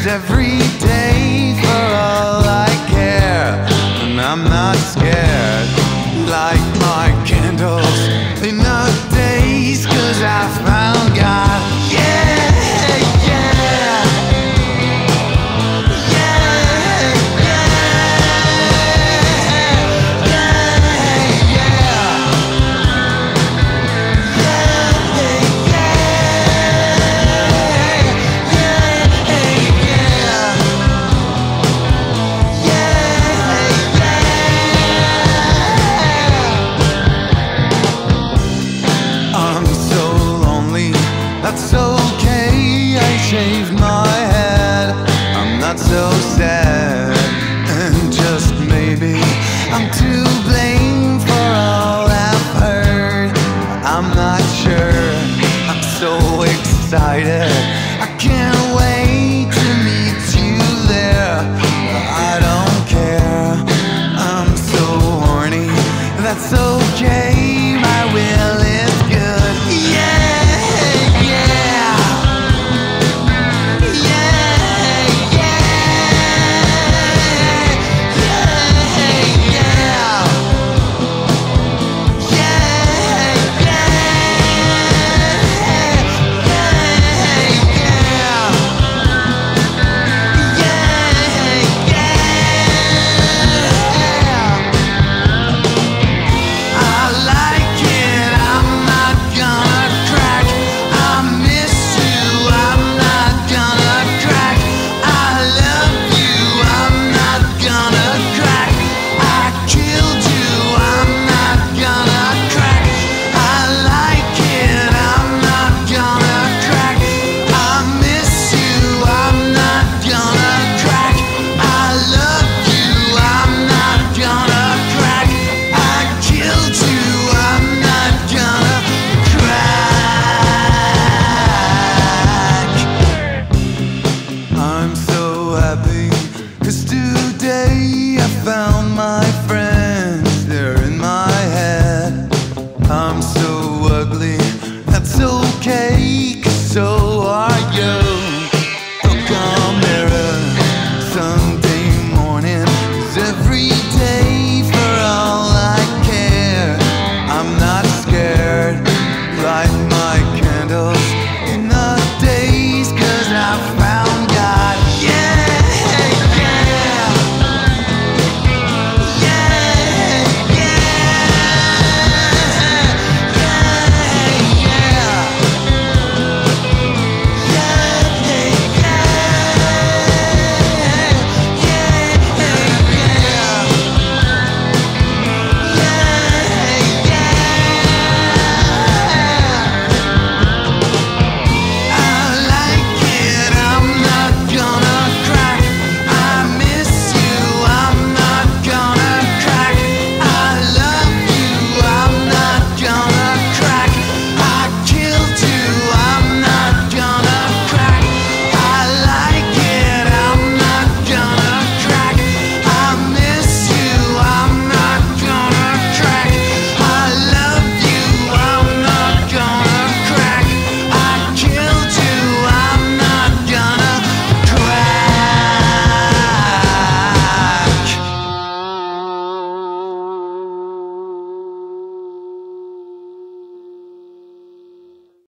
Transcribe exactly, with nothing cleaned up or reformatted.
every day for all I care, and I'm not scared. Light my candles in the days, 'cause I found God. Yeah, yeah. That's okay, I shaved my head. I'm not so sad, and just maybe I'm to blame for all I've heard. I'm not sure, I'm so excited, I can't wait to meet you there. I don't care, I'm so horny, that's okay, my will is good. Yeah. I'm so happy, 'cause